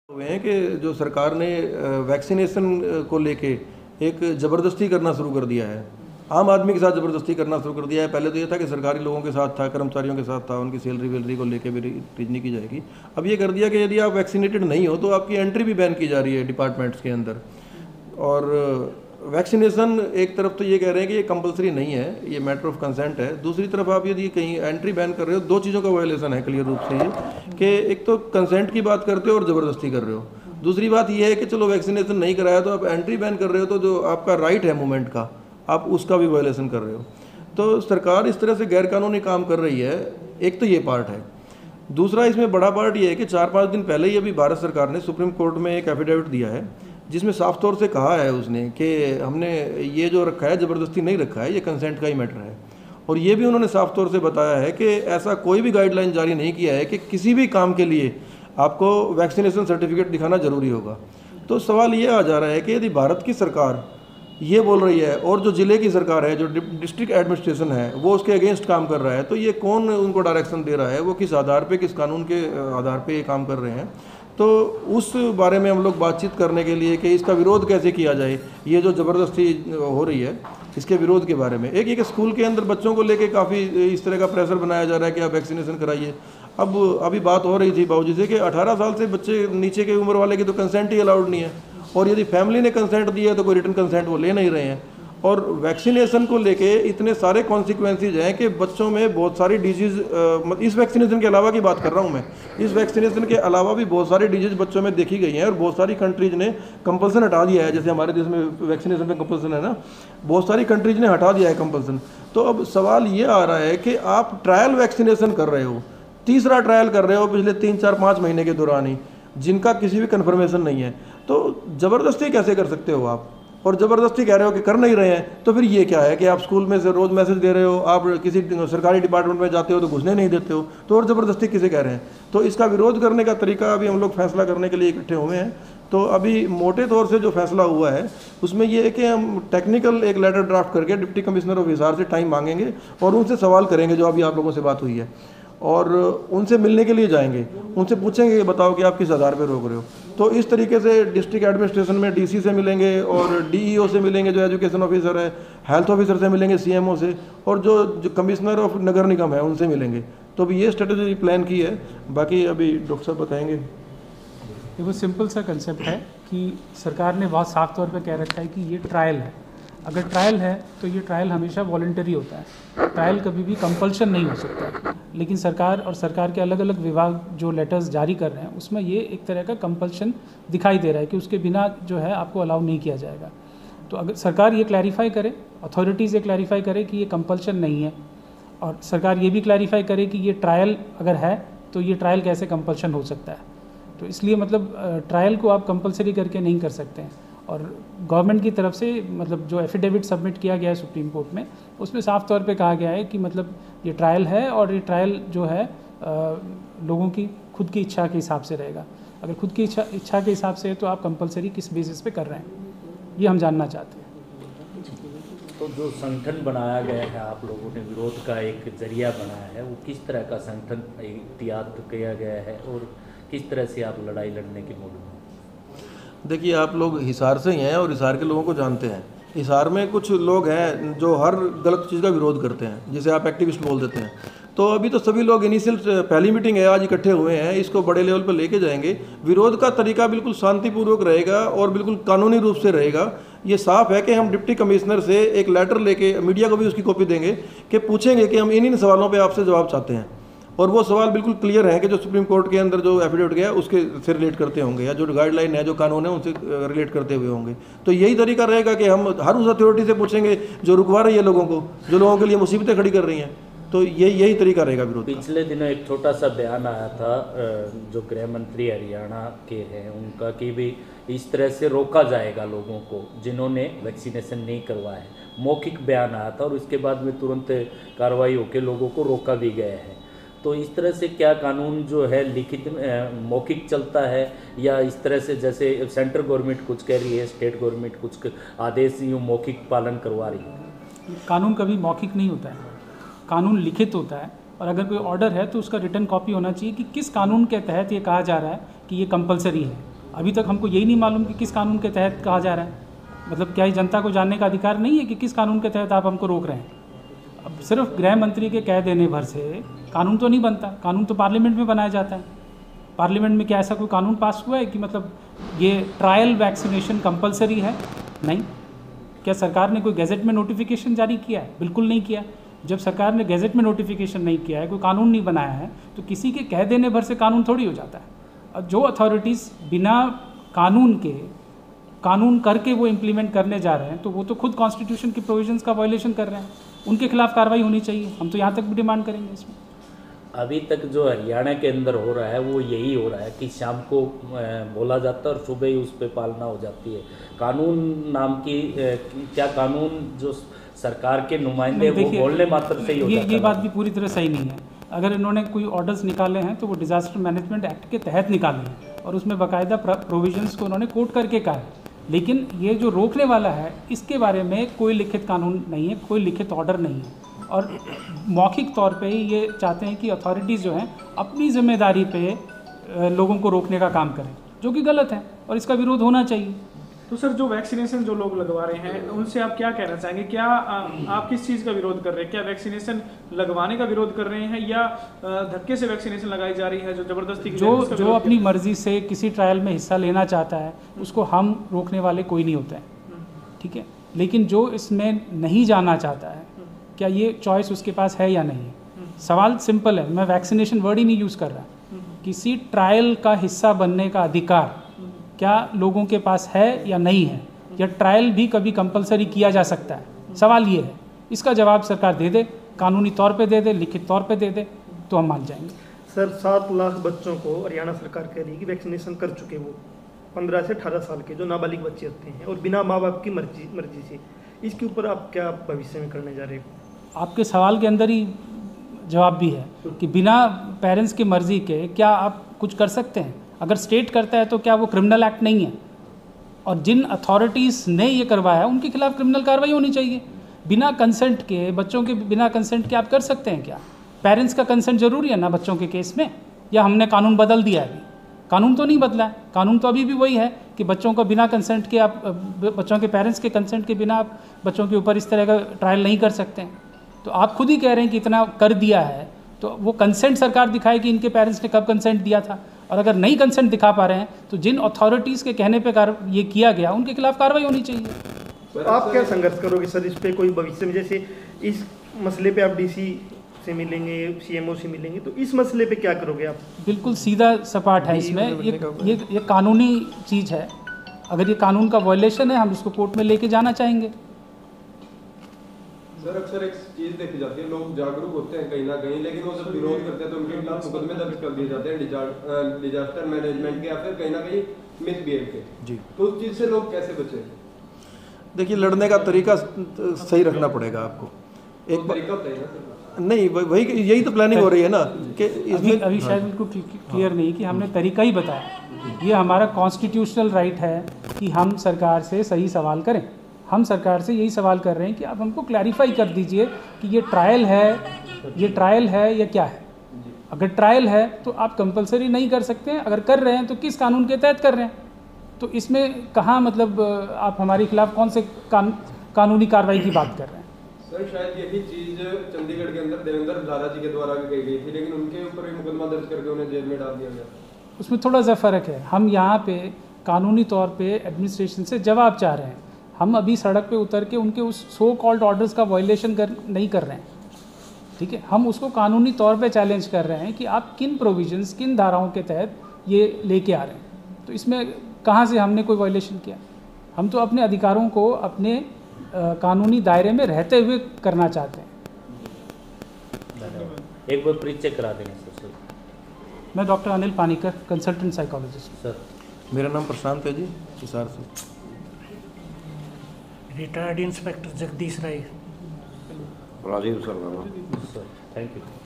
हुए हैं कि जो सरकार ने वैक्सीनेशन को लेके एक ज़बरदस्ती करना शुरू कर दिया है। आम आदमी के साथ ज़बरदस्ती करना शुरू कर दिया है। पहले तो ये था कि सरकारी लोगों के साथ था, कर्मचारियों के साथ था, उनकी सैलरी वैलरी को लेके भी रीजनिंग की जाएगी। अब ये कर दिया कि यदि आप वैक्सीनेटेड नहीं हो तो आपकी एंट्री भी बैन की जा रही है डिपार्टमेंट्स के अंदर। और वैक्सीनेशन एक तरफ तो ये कह रहे हैं कि ये कंपलसरी नहीं है, ये मैटर ऑफ कंसेंट है। दूसरी तरफ आप यदि कहीं एंट्री बैन कर रहे हो, दो चीज़ों का वायलेशन है क्लियर रूप से ये कि एक तो कंसेंट की बात करते हो और ज़बरदस्ती कर रहे हो। दूसरी बात ये है कि चलो वैक्सीनेशन नहीं कराया तो आप एंट्री बैन कर रहे हो, तो जो आपका राइट है मूवमेंट का, आप उसका भी वायलेशन कर रहे हो। तो सरकार इस तरह से गैरकानूनी काम कर रही है। एक तो ये पार्ट है। दूसरा इसमें बड़ा पार्ट ये है कि 4-5 दिन पहले ही अभी भारत सरकार ने सुप्रीम कोर्ट में एक एफिडेविट दिया है जिसमें साफ तौर से कहा है उसने कि हमने ये जो रखा है ज़बरदस्ती नहीं रखा है, ये कंसेंट का ही मैटर है। और ये भी उन्होंने साफ तौर से बताया है कि ऐसा कोई भी गाइडलाइन जारी नहीं किया है कि किसी भी काम के लिए आपको वैक्सीनेशन सर्टिफिकेट दिखाना ज़रूरी होगा। तो सवाल ये आ जा रहा है कि यदि भारत की सरकार ये बोल रही है और जो ज़िले की सरकार है, जो डिस्ट्रिक्ट एडमिनिस्ट्रेशन है, वो उसके अगेंस्ट काम कर रहा है, तो ये कौन उनको डायरेक्शन दे रहा है, वो किस आधार पे, किस कानून के आधार पे ये काम कर रहे हैं। तो उस बारे में हम लोग बातचीत करने के लिए कि इसका विरोध कैसे किया जाए, ये जो ज़बरदस्ती हो रही है इसके विरोध के बारे में। एक स्कूल के अंदर बच्चों को लेके काफ़ी इस तरह का प्रेशर बनाया जा रहा है कि आप वैक्सीनेशन कराइए। अब अभी बात हो रही थी बाबूजी से कि 18 साल से बच्चे नीचे की उम्र वाले की तो कंसेंट ही अलाउड नहीं है, और यदि फैमिली ने कंसेंट दिया है तो कोई रिटर्न कंसेंट वो ले नहीं रहे हैं। और वैक्सीनेशन को लेके इतने सारे कॉन्सिक्वेंसेज हैं कि बच्चों में बहुत सारी डिजीज़, इस वैक्सीनेशन के अलावा की बात कर रहा हूँ मैं, इस वैक्सीनेशन के अलावा भी बहुत सारी डिजीज़ बच्चों में देखी गई हैं। और बहुत सारी कंट्रीज़ ने कंपल्सन हटा दिया है, जैसे हमारे देश में वैक्सीनेशन में कंपल्सन है ना, बहुत सारी कंट्रीज़ ने हटा दिया है कंपल्सन। तो अब सवाल ये आ रहा है कि आप ट्रायल वैक्सीनेशन कर रहे हो, तीसरा ट्रायल कर रहे हो पिछले 3-4-5 महीने के दौरान ही, जिनका किसी भी कन्फर्मेशन नहीं है, तो ज़बरदस्ती कैसे कर सकते हो आप? और ज़बरदस्ती कह रहे हो कि कर नहीं रहे हैं, तो फिर ये क्या है कि आप स्कूल में से रोज़ मैसेज दे रहे हो, आप किसी सरकारी डिपार्टमेंट में जाते हो तो घुसने नहीं देते हो, तो और ज़बरदस्ती किसे कह रहे हैं? तो इसका विरोध करने का तरीका अभी हम लोग फैसला करने के लिए इकट्ठे हुए हैं। तो अभी मोटे तौर से जो फैसला हुआ है उसमें ये है कि हम टेक्निकल एक लेटर ड्राफ्ट करके डिप्टी कमिश्नर ऑफ हिसार से टाइम मांगेंगे और उनसे सवाल करेंगे जो अभी आप लोगों से बात हुई है, और उनसे मिलने के लिए जाएंगे, उनसे पूछेंगे कि बताओ कि आप किस आधार पर रोक रहे हो। तो इस तरीके से डिस्ट्रिक्ट एडमिनिस्ट्रेशन में डीसी से मिलेंगे और डीईओ से मिलेंगे जो एजुकेशन ऑफिसर है, हेल्थ ऑफिसर से मिलेंगे सीएमओ से, और जो कमिश्नर ऑफ नगर निगम है उनसे मिलेंगे। तो अभी ये स्ट्रेटेजी प्लान की है, बाकी अभी डॉक्टर साहब बताएंगे। देखो सिंपल सा कंसेप्ट है कि सरकार ने बहुत साफ तौर पे कह रखा है कि ये ट्रायल है। अगर ट्रायल है तो ये ट्रायल हमेशा वॉलंटरी होता है, ट्रायल कभी भी कंपल्शन नहीं हो सकता। लेकिन सरकार और सरकार के अलग अलग विभाग जो लेटर्स जारी कर रहे हैं उसमें ये एक तरह का कंपल्शन दिखाई दे रहा है कि उसके बिना जो है आपको अलाउ नहीं किया जाएगा। तो अगर सरकार ये क्लैरिफाई करे, अथॉरिटीज़ ये क्लैरिफाई करे कि ये कंपल्शन नहीं है, और सरकार ये भी क्लैरिफाई करे कि ये ट्रायल अगर है तो ये ट्रायल कैसे कंपल्शन हो सकता है। तो इसलिए मतलब ट्रायल को आप कंपल्सरी करके नहीं कर सकते हैं। और गवर्नमेंट की तरफ से मतलब जो एफिडेविट सबमिट किया गया है सुप्रीम कोर्ट में, उसमें साफ तौर पे कहा गया है कि मतलब ये ट्रायल है और ये ट्रायल जो है लोगों की खुद की इच्छा के हिसाब से रहेगा। अगर खुद की इच्छा के हिसाब से है तो आप कंपल्सरी किस बेसिस पे कर रहे हैं, ये हम जानना चाहते हैं। तो जो संगठन बनाया गया है, आप लोगों ने विरोध का एक जरिया बनाया है, वो किस तरह का संगठन इख्तियार किया गया है और किस तरह से आप लड़ाई लड़ने के मूड में? देखिए, आप लोग हिसार से ही हैं और हिसार के लोगों को जानते हैं। हिसार में कुछ लोग हैं जो हर गलत चीज़ का विरोध करते हैं, जिसे आप एक्टिविस्ट बोल देते हैं। तो अभी तो सभी लोग इनिशियल पहली मीटिंग है, आज इकट्ठे हुए हैं, इसको बड़े लेवल पर लेके जाएंगे। विरोध का तरीका बिल्कुल शांतिपूर्वक रहेगा और बिल्कुल कानूनी रूप से रहेगा। ये साफ है कि हम डिप्टी कमिश्नर से एक लेटर लेके मीडिया को भी उसकी कॉपी देंगे कि पूछेंगे कि हम इन सवालों पर आपसे जवाब चाहते हैं, और वो सवाल बिल्कुल क्लियर हैं कि जो सुप्रीम कोर्ट के अंदर जो एफिडेविट गया उसके से रिलेट करते होंगे, या जो गाइडलाइन है, जो कानून है, उनसे रिलेट करते हुए होंगे। तो यही तरीका रहेगा कि हम हर उस अथॉरिटी से पूछेंगे जो रुकवा रही है लोगों को, जो लोगों के लिए मुसीबतें खड़ी कर रही हैं। तो यही तरीका रहेगा विरोध। पिछले दिनों एक छोटा सा बयान आया था जो गृह मंत्री हरियाणा के हैं उनका, कि भी इस तरह से रोका जाएगा लोगों को जिन्होंने वैक्सीनेशन नहीं करवाया है। मौखिक बयान आया था और उसके बाद में तुरंत कार्रवाई होकर लोगों को रोका भी गया है। तो इस तरह से क्या कानून जो है लिखित मौखिक चलता है, या इस तरह से जैसे सेंट्रल गवर्नमेंट कुछ कह रही है, स्टेट गवर्नमेंट कुछ आदेश यूँ मौखिक पालन करवा रही है? कानून कभी मौखिक नहीं होता है, कानून लिखित होता है। और अगर कोई ऑर्डर है तो उसका रिटर्न कॉपी होना चाहिए कि किस कानून के तहत ये कहा जा रहा है कि ये कंपलसरी है। अभी तक हमको यही नहीं मालूम कि किस कानून के तहत कहा जा रहा है। मतलब क्या ये जनता को जानने का अधिकार नहीं है कि किस कानून के तहत आप हमको रोक रहे हैं? अब सिर्फ गृह मंत्री के कह देने भर से कानून तो नहीं बनता। कानून तो पार्लियामेंट में बनाया जाता है। पार्लियामेंट में क्या ऐसा कोई कानून पास हुआ है कि मतलब ये ट्रायल वैक्सीनेशन कंपलसरी है? नहीं। क्या सरकार ने कोई गैजेट में नोटिफिकेशन जारी किया है? बिल्कुल नहीं किया। जब सरकार ने गैजेट में नोटिफिकेशन नहीं किया है, कोई कानून नहीं बनाया है, तो किसी के कह देने भर से कानून थोड़ी हो जाता है। और जो अथॉरिटीज़ बिना कानून के कानून करके वो इम्प्लीमेंट करने जा रहे हैं, तो वो तो खुद कॉन्स्टिट्यूशन की प्रोविजंस का वायलेशन कर रहे हैं। उनके खिलाफ कार्रवाई होनी चाहिए। हम तो यहाँ तक भी डिमांड करेंगे इसमें। अभी तक जो हरियाणा के अंदर हो रहा है वो यही हो रहा है कि शाम को बोला जाता है और सुबह ही उस पर पालना हो जाती है। कानून नाम की क्या कानून जो सरकार के नुमाइंदे वो बोलने मात्र से ही हो जाता है। ये बात भी पूरी तरह सही नहीं है। अगर इन्होंने कोई ऑर्डर्स निकाले हैं तो वो डिज़ास्टर मैनेजमेंट एक्ट के तहत निकाले हैं और उसमें बाकायदा प्रोविजंस को उन्होंने कोट करके कहा है। लेकिन ये जो रोकने वाला है, इसके बारे में कोई लिखित कानून नहीं है, कोई लिखित ऑर्डर नहीं है। और मौखिक तौर पे ही ये चाहते हैं कि अथॉरिटीज़ जो हैं अपनी जिम्मेदारी पे लोगों को रोकने का काम करें, जो कि गलत है और इसका विरोध होना चाहिए। तो सर, जो वैक्सीनेशन जो लोग लगवा रहे हैं उनसे आप क्या कहना चाहेंगे? क्या आप किस चीज़ का विरोध कर रहे हैं? क्या वैक्सीनेशन लगवाने का विरोध कर रहे हैं या धक्के से वैक्सीनेशन लगाई जा रही है, जो ज़बरदस्ती की जो अपनी मर्जी से किसी ट्रायल में हिस्सा लेना चाहता है उसको हम रोकने वाले कोई नहीं होता है, ठीक है। लेकिन जो इसमें नहीं जाना चाहता है, क्या ये चॉइस उसके पास है या नहीं है? सवाल सिंपल है। मैं वैक्सीनेशन वर्ड ही नहीं यूज़ कर रहा। किसी ट्रायल का हिस्सा बनने का अधिकार क्या लोगों के पास है या नहीं है, या ट्रायल भी कभी कंपलसरी किया जा सकता है? सवाल ये है। इसका जवाब सरकार दे दे, कानूनी तौर पे दे दे, लिखित तौर पे दे दे, तो हम मान जाएंगे। सर, 7 लाख बच्चों को हरियाणा सरकार कह रही है कि वैक्सीनेशन कर चुके वो 15 से 18 साल के जो नाबालिग बच्चे होते हैं, और बिना माँ बाप की मर्जी से। इसके ऊपर आप क्या भविष्य में करने जा रहे हो? आपके सवाल के अंदर ही जवाब भी है कि बिना पेरेंट्स की मर्ज़ी के क्या आप कुछ कर सकते हैं? अगर स्टेट करता है तो क्या वो क्रिमिनल एक्ट नहीं है? और जिन अथॉरिटीज़ ने ये करवाया उनके खिलाफ क्रिमिनल कार्रवाई होनी चाहिए। बिना कंसेंट के, बच्चों के बिना कंसेंट के आप कर सकते हैं क्या? पेरेंट्स का कंसेंट ज़रूरी है ना बच्चों के केस में? या हमने कानून बदल दिया है? अभी कानून तो नहीं बदला है। कानून तो अभी भी वही है कि बच्चों को बिना कंसेंट के आप, बच्चों के पेरेंट्स के कंसेंट के बिना आप बच्चों के ऊपर इस तरह का ट्रायल नहीं कर सकते हैं। तो आप खुद ही कह रहे हैं कि इतना कर दिया है, तो वो कंसेंट सरकार दिखाए कि इनके पेरेंट्स ने कब कंसेंट दिया था। और अगर नहीं कंसेंट दिखा पा रहे हैं तो जिन अथॉरिटीज़ के कहने पे ये किया गया उनके खिलाफ कार्रवाई होनी चाहिए। तो आप क्या संघर्ष करोगे सर इस पे? कोई भविष्य में जैसे इस मसले पे आप डीसी से मिलेंगे, सीएमओ से मिलेंगे, तो इस मसले पे क्या करोगे आप? बिल्कुल सीधा सपाट है इसमें। ये कानूनी चीज़ है। अगर ये कानून का वायलेशन है, हम इसको कोर्ट में लेके जाना चाहेंगे। सर, अक्सर एक चीज़ देखी जाती है, लोग जागरूक होते हैं कहीं ना कहीं, लेकिन वो जब विरोध करते हैं तो उनके खिलाफ मुकदमे दर्ज कर दिए जाते हैं डिजास्टर मैनेजमेंट के या फिर कहीं ना कहीं मिसबिहेव के। जी, तो उस चीज़ से लोग कैसे बचें? देखिए, लड़ने का तरीका सही रखना पड़ेगा आपको। एक तरीका होता है ना? नहीं, वही यही तो प्लानिंग हो रही है ना कि इसमें अभी शायद बिल्कुल क्लियर नहीं कि हमने तरीका ही बताया। ये हमारा कॉन्स्टिट्यूशनल राइट है कि हम सरकार से सही सवाल करें। हम सरकार से यही सवाल कर रहे हैं कि आप हमको क्लैरिफाई कर दीजिए कि ये ट्रायल है या क्या है। अगर ट्रायल है तो आप कंपलसरी नहीं कर सकते हैं। अगर कर रहे हैं तो किस कानून के तहत कर रहे हैं? तो इसमें कहाँ मतलब आप हमारे खिलाफ कौन से कानूनी कार्रवाई की बात कर रहे हैं? सर, शायद यही चीज़ चंडीगढ़ के अंदर देवेंद्र झारा जी के द्वारा भी कही गई थी, लेकिन उनके ऊपर मुकदमा दर्ज करके उन्हें जेल में डाल दिया गया। उसमें थोड़ा सा फ़र्क है। हम यहाँ पे कानूनी तौर पे एडमिनिस्ट्रेशन से जवाब चाह रहे हैं। हम अभी सड़क पे उतर के उनके उस सो कॉल्ड ऑर्डर्स का वायलेशन नहीं कर रहे हैं, ठीक है। हम उसको कानूनी तौर पे चैलेंज कर रहे हैं कि आप किन प्रोविजंस, किन धाराओं के तहत ये लेके आ रहे हैं। तो इसमें कहाँ से हमने कोई वायलेशन किया? हम तो अपने अधिकारों को अपने कानूनी दायरे में रहते हुए करना चाहते हैं। एक बार परिचय करा देंगे सर। मैं doctor Anil Panikar, consultant psychologist. Sir, मेरा नाम प्रशांत है जी, हिसार से। Retired inspector Jagdish Rai. Rajiv sir. Thank you.